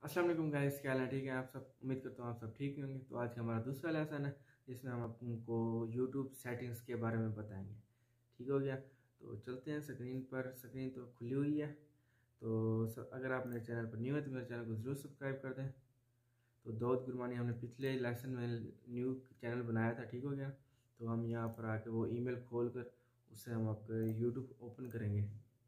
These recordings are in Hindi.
अस्सलाम वालेकुम गाइस, क्या हाल है? ठीक है आप सब? उम्मीद करता हूँ आप सब ठीक होंगे। तो आज का हमारा दूसरा लेसन है जिसमें हम आपको यूट्यूब सेटिंग्स के बारे में बताएंगे। ठीक हो गया? तो चलते हैं स्क्रीन पर। स्क्रीन तो खुली हुई है। तो अगर आप मेरे चैनल पर न्यू है तो मेरे चैनल को ज़रूर सब्सक्राइब कर दें। तो दाऊद गुरमानी हमने पिछले लेसन में न्यू चैनल बनाया था। ठीक हो गया? तो हम यहाँ पर आके वो ईमेल खोल कर उससे हम आपका यूट्यूब ओपन करेंगे।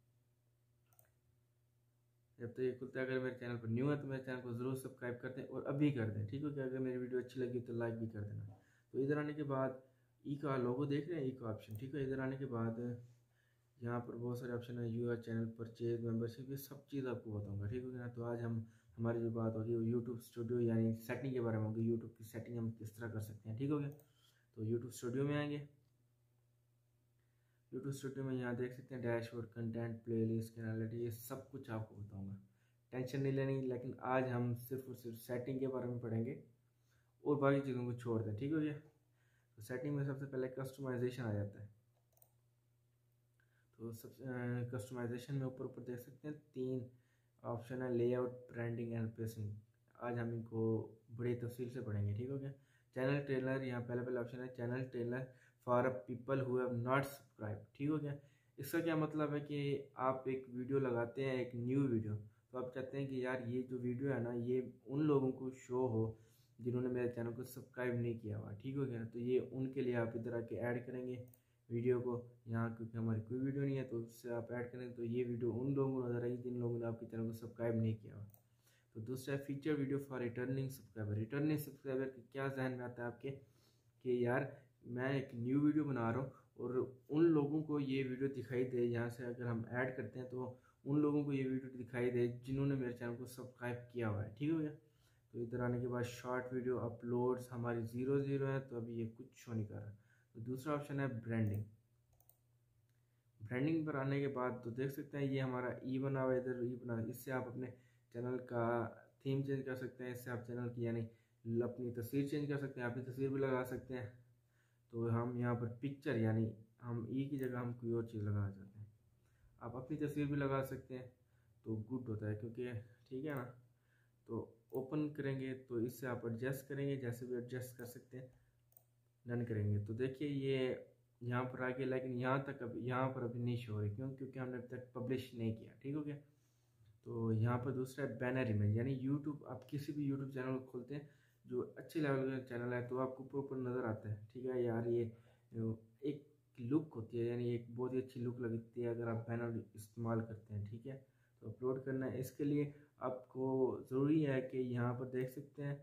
जब तक ये खुलता है, अगर मेरे चैनल पर न्यू है तो मेरे चैनल को ज़रूर सब्सक्राइब कर दें और अभी कर दें। ठीक है क्या? अगर मेरी वीडियो अच्छी लगी तो लाइक भी कर देना। तो इधर आने के बाद ई का लोगो देख रहे हैं, ई का ऑप्शन। ठीक है, इधर आने के बाद यहाँ पर बहुत सारे ऑप्शन है, यूआर चैनल परचेज मेंबरशिप, ये सब चीज़ आपको बताऊंगा। ठीक है ना? तो आज हम हमारी जो बात होगी वो यूट्यूब स्टूडियो यानी सेटिंग के बारे में होगी। यूट्यूब की सेटिंग हम किस तरह कर सकते हैं। ठीक हो गया? तो यूट्यूब स्टूडियो में आएंगे। यूट्यूब स्टूडियो में यहाँ देख सकते हैं डैशबोर्ड, कंटेंट, प्लेलिस्ट, एनालिटिक्स, ये सब कुछ आपको बताऊंगा। टेंशन नहीं लेनी, लेकिन आज हम सिर्फ और सिर्फ सेटिंग के बारे में पढ़ेंगे और बाकी चीज़ों को छोड़ दें। ठीक हो गया? तो सेटिंग में सबसे पहले कस्टमाइजेशन आ जाता है। तो सब कस्टमाइजेशन में ऊपर ऊपर देख सकते हैं 3 ऑप्शन है, लेआउट, ब्रांडिंग एंड पेसिंग। आज हम इनको बड़ी तफसील से पढ़ेंगे। ठीक हो गया? चैनल ट्रेलर, यहाँ पहले ऑप्शन है channel trailer for people who have not subscribe. ठीक हो गया? इसका क्या मतलब है कि आप एक वीडियो लगाते हैं, एक न्यू वीडियो, तो आप चाहते हैं कि यार ये जो वीडियो है ना ये उन लोगों को शो हो जिन्होंने मेरे चैनल को सब्सक्राइब नहीं किया हुआ। ठीक हो गया? तो ये उनके लिए आप इधर आके ऐड करेंगे वीडियो को यहाँ, क्योंकि हमारी कोई वीडियो नहीं है तो उससे आप ऐड करें तो ये वीडियो उन लोगों को नजर आएगी जिन लोगों ने आपके चैनल को सब्सक्राइब नहीं किया हुआ। तो दूसरा feature video for returning subscriber. Returning subscriber क्या जहन में आता है आपके कि यार मैं एक न्यू वीडियो बना रहा हूँ और उन लोगों को ये वीडियो दिखाई दे, यहाँ से अगर हम ऐड करते हैं तो उन लोगों को ये वीडियो दिखाई दे जिन्होंने मेरे चैनल को सब्सक्राइब किया हुआ है। ठीक हो गया? तो इधर आने के बाद शॉर्ट वीडियो अपलोड्स हमारी 0 है, तो अभी ये कुछ शो नहीं कर रहा। तो दूसरा ऑप्शन है ब्रांडिंग। ब्रांडिंग पर आने के बाद तो देख सकते हैं ये हमारा ई बना हुआ है, इधर ई बना। इससे आप अपने चैनल का थीम चेंज कर सकते हैं। इससे आप चैनल की यानी अपनी तस्वीर चेंज कर सकते हैं, अपनी तस्वीर भी लगा सकते हैं। तो हम यहाँ पर पिक्चर यानी हम ई की जगह हम कोई और चीज़ लगाना चाहते हैं, आप अपनी तस्वीर भी लगा सकते हैं तो गुड होता है, क्योंकि ठीक है ना। तो ओपन करेंगे तो इससे आप एडजस्ट करेंगे, जैसे भी एडजस्ट कर सकते हैं। डन करेंगे तो देखिए ये यहाँ पर आ गया, लेकिन यहाँ तक अभी यहाँ पर अभी नहीं शो हो रही। क्यों? क्योंकि हमने अभी तक पब्लिश नहीं किया। ठीक हो गया? तो यहाँ पर दूसरा है बैनर इमेज, यानी यूट्यूब, आप किसी भी यूट्यूब चैनल को खोलते हैं जो अच्छे लेवल का चैनल है तो आपको ऊपर ऊपर नज़र आता है। ठीक है यार, ये एक लुक होती है, यानी एक बहुत ही अच्छी लुक लगती है अगर आप बैनर इस्तेमाल करते हैं। ठीक है? तो अपलोड करना है, इसके लिए आपको ज़रूरी है कि यहाँ पर देख सकते हैं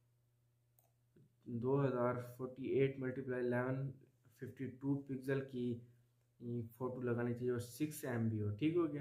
2048 मल्टीप्लाई 1152 पिक्सल की फ़ोटो लगानी चाहिए और 6 MB हो। ठीक हो गया?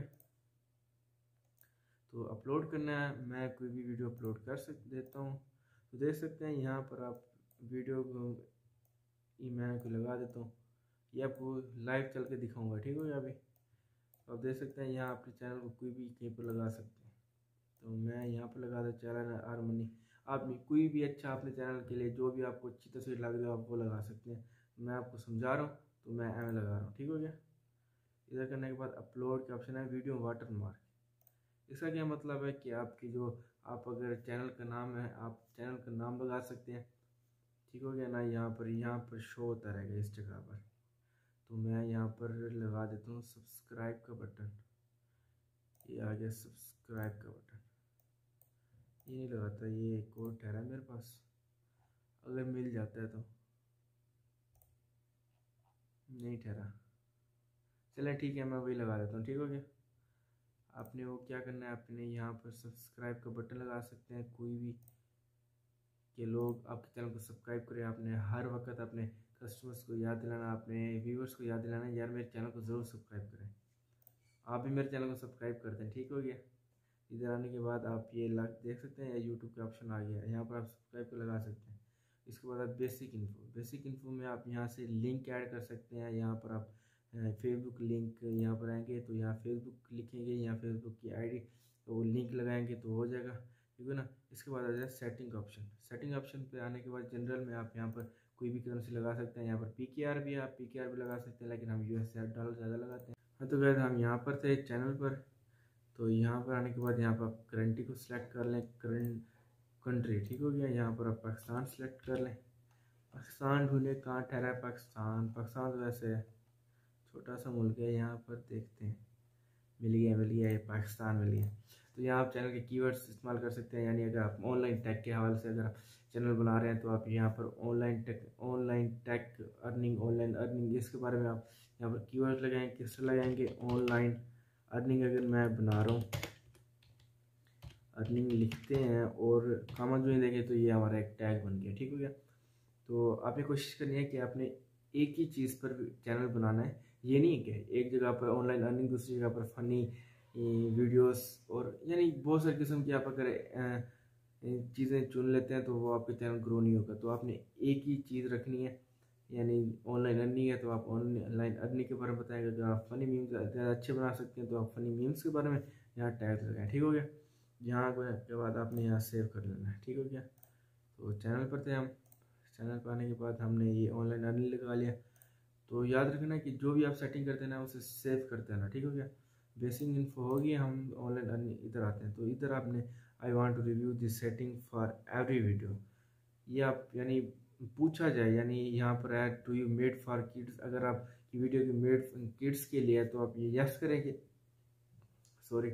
तो अपलोड करना है, मैं कोई भी वीडियो अपलोड कर देता हूँ। तो देख सकते हैं यहाँ पर आप वीडियो को मैं कोई लगा देता हूँ, ये आपको लाइव चल के दिखाऊंगा। ठीक हो गया? अभी तो आप देख सकते हैं यहाँ अपने चैनल को कोई भी कहीं पर लगा सकते हैं। तो मैं यहाँ पर लगा दूँ चैनल आर मनी। आप कोई भी अच्छा अपने चैनल के लिए जो भी आपको अच्छी तस्वीर लग रही हो आप वो लगा सकते हैं। मैं आपको समझा रहा हूँ तो मैं एम लगा रहा हूँ। ठीक हो गया? इधर करने के बाद अपलोड का ऑप्शन है वीडियो वाटर मार्क। इसका क्या मतलब है कि आपकी जो आप अगर चैनल का नाम है आप चैनल का नाम लगा सकते हैं। ठीक हो गया ना? यहाँ पर शो होता रहेगा इस जगह पर। तो मैं यहाँ पर लगा देता हूँ सब्सक्राइब का बटन। ये आ गया सब्सक्राइब का बटन। ये नहीं लगाता, ये एक और ठहरा मेरे पास, अगर मिल जाता है तो। नहीं ठहरा, चलें ठीक है मैं वही लगा देता हूँ। ठीक हो गया? आपने वो क्या करना है, आपने यहाँ पर सब्सक्राइब का बटन लगा सकते हैं कोई भी कि लोग आपके चैनल को सब्सक्राइब करें। आपने हर वक्त अपने कस्टमर्स को याद दिलाना, अपने व्यूवर्स को याद दिलाना यार मेरे चैनल को ज़रूर सब्सक्राइब करें। आप भी मेरे चैनल को सब्सक्राइब कर दें। ठीक हो गया? इधर आने के बाद आप ये देख सकते हैं यूट्यूब का ऑप्शन आ गया है, यहाँ पर आप सब्सक्राइब को लगा सकते हैं। इसके बाद आप बेसिक इन्फो, बेसिक इन्फो में आप यहाँ से लिंक ऐड कर सकते हैं। यहाँ पर आप फेसबुक लिंक यहाँ पर आएंगे तो यहाँ फेसबुक लिखेंगे, यहाँ फेसबुक की आईडी तो वो लिंक लगाएंगे तो हो जाएगा। ठीक है ना? इसके बाद आ जाए सेटिंग का ऑप्शन। सेटिंग ऑप्शन पे आने के बाद जनरल में आप यहाँ पर कोई भी करेंसी लगा सकते हैं। यहाँ पर PKR भी आप PKR भी लगा सकते हैं, लेकिन हम US डॉलर ज़्यादा लगाते हैं। हाँ तो गैस हम यहाँ पर थे चैनल पर। तो यहाँ पर आने के बाद यहाँ पर आप कंट्री को सिलेक्ट कर लें, करंट कंट्री, ठीक हो गया। यहाँ पर आप पाकिस्तान सेलेक्ट कर लें। पाकिस्तान ढूंढे कहाँ ठहरा है पाकिस्तान। पाकिस्तान तो वैसे छोटा सा मुल्क है, यहाँ पर देखते हैं। मिल गया ये पाकिस्तान मिल गया। तो यहाँ आप चैनल के कीवर्ड्स इस्तेमाल कर सकते हैं, यानी अगर आप ऑनलाइन टेक के हवाले से अगर आप चैनल बना रहे हैं तो आप यहाँ पर ऑनलाइन टेक ऑनलाइन अर्निंग इसके बारे में आप यहाँ पर कीवर्ड लगाएंगे। किस तरह लगाएंगे? Online earning. अगर मैं बना रहा हूँ अर्निंग लिखते हैं और कामा जो देखें तो ये हमारा एक टैग बन गया, ठीक हो गया। तो आपने कोशिश करनी है कि आपने एक ही चीज़ पर चैनल बनाना है। ये नहीं है कि एक जगह पर ऑनलाइन अर्निंग, दूसरी जगह पर फ़नी वीडियोस, और यानी बहुत सारे किस्म की आप अगर चीज़ें चुन लेते हैं तो वो आपका चैनल ग्रो नहीं होगा। तो आपने एक ही चीज़ रखनी है, यानी ऑनलाइन अर्निंग है तो आप ऑनलाइन अर्निंग के बारे में बताएंगे। अगर आप फ़नी मीम्स ज़्यादा अच्छे बना सकते हैं तो आप फ़नी मीम्स के बारे में यहाँ टैग लगाएं, ठीक हो गया। यहाँ के बाद आपने यहाँ सेव कर लेना है, ठीक हो गया। तो चैनल पर थे हम, चैनल पर आने के बाद हमने ये ऑनलाइन अर्निंग लगा लिया। तो याद रखना कि जो भी आप सेटिंग करते हैं ना उसे सेव करते हैं ना, ठीक हो गया। बेसिक इन्फो होगी, हम ऑनलाइन अर्निंग इधर आते हैं। तो इधर आपने I want to review this setting for every video, ये आप यानी पूछा जाए, यानी यहाँ पर add to you made for kids. अगर आप की वीडियो की मेड किड्स के लिए है तो आप ये यस करेंगे। सॉरी,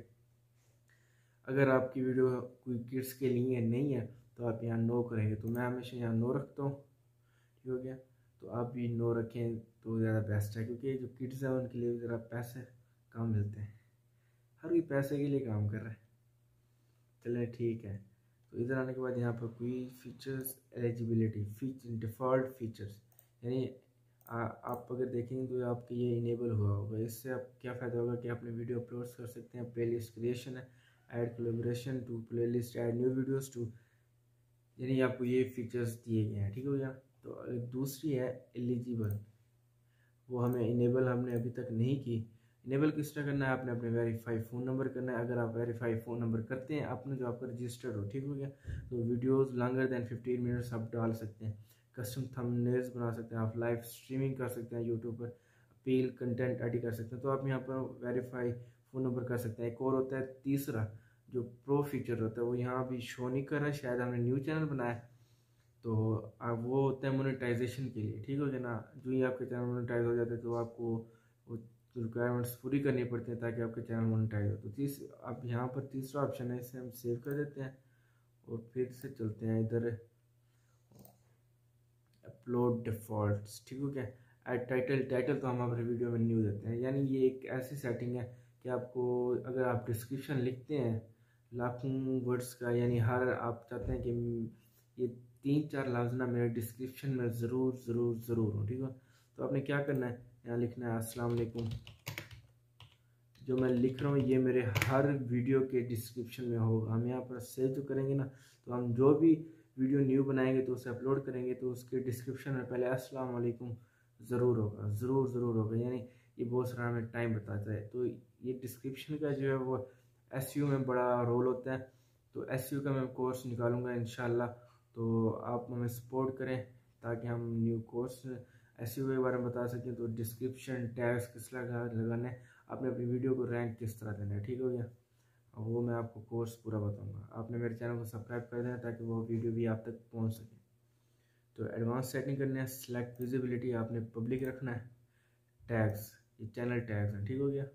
अगर आपकी वीडियो कोई किड्स के लिए नहीं है तो आप यहाँ नो करेंगे। तो मैं हमेशा यहाँ नो रखता हूँ, ठीक हो गया। तो आप भी नो रखें तो ज़्यादा बेस्ट है, क्योंकि जो किड्स हैं उनके लिए ज़रा पैसे कम मिलते हैं। हर कोई पैसे के लिए काम कर रहा है। चलें ठीक है। तो इधर आने के बाद यहाँ पर कोई फीचर्स एलिजिबिलिटी डिफ़ॉल्ट फीचर्स, यानी आप अगर देखेंगे तो आपके ये इनेबल हुआ होगा। इससे आप क्या फ़ायदा होगा कि अपने वीडियो अपलोड कर सकते हैं। प्लेलिस्ट क्रिएशन है, add collaboration to playlist, add new videos to, यानी आपको ये फीचर्स दिए गए हैं, ठीक हो गया। तो दूसरी है एलिजिबल, वो हमें इनेबल हमने अभी तक नहीं की। इनेबल किस तरह करना है? आपने अपने वेरीफाई फ़ोन नंबर करना है। अगर आप वेरीफाई फ़ोन नंबर करते हैं अपने जो आपका रजिस्टर्ड हो, ठीक हो गया, तो वीडियोस लॉन्गर देन 15 मिनट्स आप डाल सकते हैं। कस्टम थंबनेल्स बना सकते हैं, आप लाइव स्ट्रीमिंग कर सकते हैं यूट्यूब पर, अपील कंटेंट एडिट कर सकते हैं। तो आप यहाँ पर वेरीफाई फ़ोन नंबर कर सकते हैं। एक और होता है तीसरा जो प्रो फीचर होता है, वो यहाँ भी शो नहीं कर रहा है, शायद हमने न्यू चैनल बनाया। तो अब वो होता है मोनेटाइजेशन के लिए, ठीक हो गया ना। जो ही आपके चैनल मोनेटाइज हो जाते हैं तो आपको वो रिक्वायरमेंट्स पूरी करनी पड़ती है ताकि आपके चैनल मोनेटाइज हो। तो अब यहाँ पर तीसरा ऑप्शन है, इसे हम सेव कर देते हैं और फिर से चलते हैं इधर अपलोड डिफ़ॉल्ट्स, ठीक हो गया। एड टाइटल तो हम अपने वीडियो में न्यू देते हैं, यानी ये एक ऐसी सेटिंग है कि आपको अगर आप डिस्क्रिप्शन लिखते हैं लाखों वर्ड्स का, यानी हर आप चाहते हैं कि ये 3-4 लफ्ज़ ना मेरे डिस्क्रिप्शन में ज़रूर ज़रूर ज़रूर हो, ठीक है। तो आपने क्या करना है, यहाँ लिखना है अस्सलाम वालेकुम। जो मैं लिख रहा हूँ ये मेरे हर वीडियो के डिस्क्रिप्शन में होगा। हम यहाँ पर सेव जो करेंगे ना, तो हम जो भी वीडियो न्यू बनाएंगे तो उसे अपलोड करेंगे तो उसके डिस्क्रिप्शन में पहले अस्सलाम वालेकुम ज़रूर होगा, ज़रूर होगा। यानी ये बहुत सारा हमें टाइम बताता है। तो ये डिस्क्रिप्शन का जो है वो SEO में बड़ा रोल होता है। तो SEO का मैं कोर्स निकालूंगा इंशाल्लाह, तो आप हमें सपोर्ट करें ताकि हम न्यू कोर्स SEO के बारे में बता सकें। तो डिस्क्रिप्शन टैग्स किस तरह लगाने हैं, आपने अपनी वीडियो को रैंक किस तरह देना है, ठीक हो गया। वो मैं आपको कोर्स पूरा बताऊंगा। आपने मेरे चैनल को सब्सक्राइब कर देना ताकि वो वीडियो भी आप तक पहुंच सके। तो एडवांस सेटिंग करने है, सिलेक्ट विजिबिलिटी आपने पब्लिक रखना है। टैग्स, ये चैनल टैग्स हैं, ठीक हो गया।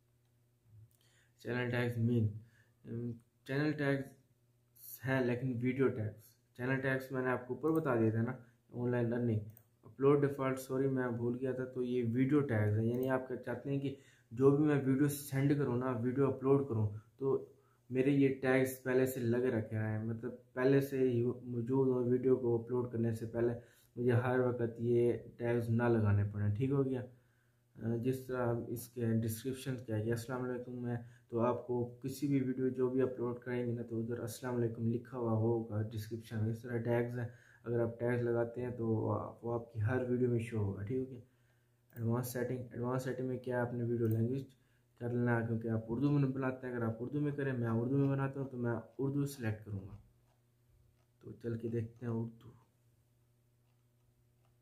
चैनल टैग्स चैनल टैग्स हैं लेकिन वीडियो टैग्स, चैनल टैग्स मैंने आपको ऊपर बता दिया था ना, online earning upload default, sorry मैं भूल गया था। तो ये वीडियो टैग्स है, यानी आप चाहते हैं कि जो भी मैं वीडियो सेंड करूँ ना, वीडियो अपलोड करूँ, तो मेरे ये टैग्स पहले से लगे रखे हैं, मतलब पहले से ही मौजूद हो। वीडियो को अपलोड करने से पहले मुझे हर वक्त ये टैग्स ना लगाने पड़े, ठीक हो गया। जिस तरह इसके डिस्क्रिप्शन क्या है, अस्सलाम वालेकुम है, तो आपको किसी भी वीडियो जो भी अपलोड करेंगे ना तो उधर अस्सलाम वालेकुम लिखा हुआ होगा डिस्क्रिप्शन में। इस तरह टैग्स हैं, अगर आप टैग्स लगाते हैं तो वो आपकी हर वीडियो में शो होगा, ठीक है। एडवांस सेटिंग में क्या है, आपने वीडियो लैंग्वेज कर लेना है, क्योंकि आप उर्दू में बनाते हैं। अगर आप उर्दू में करें, मैं उर्दू में बनाता हूँ तो मैं उर्दू सेलेक्ट करूँगा। तो चल के देखते हैं उर्दू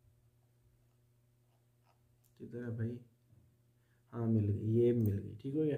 किधर है भाई। हाँ मिल गई, ये मिल गई, ठीक हो गया।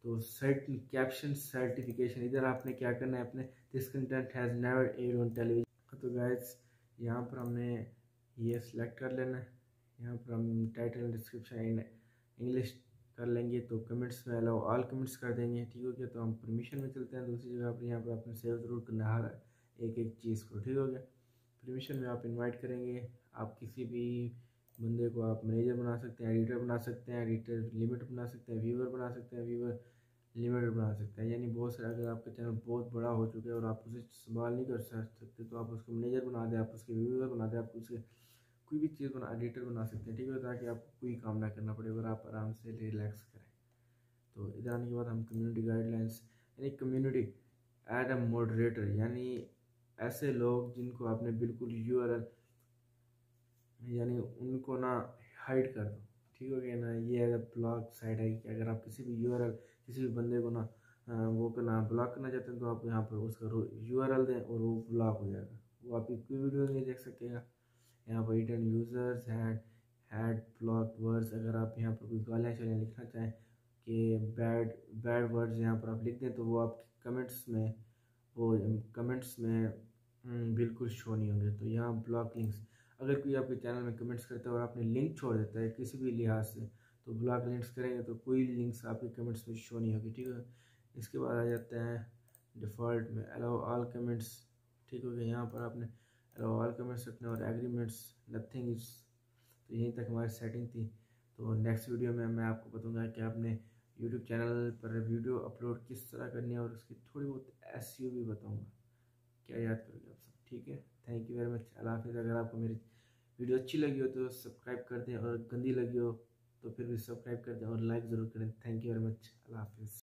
तो सर्ट कैप्शन सर्टिफिकेशन, इधर आपने क्या करना है, अपने this content has never aired on television. तो गाइस यहाँ पर हमने ये सिलेक्ट कर लेना है। यहाँ पर हम टाइटल डिस्क्रिप्शन इन इंग्लिश कर लेंगे, तो कमेंट्स में अलाउ ऑल कमेंट्स कर देंगे, ठीक हो गया। तो हम परमिशन में चलते हैं दूसरी जगह पर, यहाँ पर आपने सेव ज़रूर करना है हर एक चीज़ को, ठीक हो गया। परमिशन में आप इनवाइट करेंगे, आप किसी भी बंदे को आप मैनेजर बना सकते हैं, एडिटर बना सकते हैं, एडिटर लिमिट बना सकते हैं, व्यूवर बना सकते हैं, व्यूवर लिमिटेड बना सकते हैं। यानी बहुत सारे, अगर आपका चैनल बहुत बड़ा हो चुका है और आप उसे संभाल नहीं कर सकते तो आप उसको मैनेजर बना दें, आप उसके व्यूवर बना दें, आप उसके कोई भी चीज़ बना एडिटर बना सकते हैं, ठीक है, ताकि आपको कोई काम ना करना पड़े और आप आराम से रिलैक्स करें। तो इधर आने के बाद हम कम्युनिटी गाइडलाइंस, यानी कम्युनिटी एड अ मॉडरेटर, यानी ऐसे लोग जिनको आपने बिल्कुल यूआरएल यानी उनको ना हाइड कर दो, ठीक हो गया ना। ये अगर ब्लॉक साइट है कि अगर आप किसी भी यूआरएल किसी भी बंदे को ना वो करना ब्लॉक करना चाहते हैं तो आप यहाँ पर उसका यूआरएल दें और वो ब्लॉक हो जाएगा, वो आपकी कोई वीडियो नहीं देख सकेगा। यहाँ पर hidden users had block words, अगर आप यहाँ पर कोई गालियाँ शालियाँ लिखना चाहें कि बैड वर्ड्स यहाँ पर आप लिख दें तो वो आपके कमेंट्स में बिल्कुल शो नहीं होंगे। तो यहाँ ब्लॉक लिंक्स, अगर कोई आपके चैनल में कमेंट्स करता है और आपने लिंक छोड़ देता है किसी भी लिहाज से, तो ब्लॉक लिंक्स करेंगे तो कोई लिंक्स आपके कमेंट्स में शो नहीं होगी, ठीक है। इसके बाद आ जाते हैं डिफ़ॉल्ट में अलाउ ऑल कमेंट्स, ठीक हो गया। यहाँ पर आपने अलाउ ऑल कमेंट्स रखने और एग्रीमेंट्स नथिंग इज। तो यहीं तक हमारी सेटिंग थी। तो नेक्स्ट वीडियो में मैं आपको बताऊँगा कि आपने यूट्यूब चैनल पर वीडियो अपलोड किस तरह करनी है और उसकी थोड़ी बहुत एसईओ भी बताऊँगा। क्या याद करोगे आप सब, ठीक है। थैंक यू वेरी मच, अल्लाह हाफिज़। अगर आपको मेरी वीडियो अच्छी लगी हो तो सब्सक्राइब कर दें और गंदी लगी हो तो फिर भी सब्सक्राइब कर दें और लाइक ज़रूर करें। थैंक यू वेरी मच, अल्लाह हाफिज़।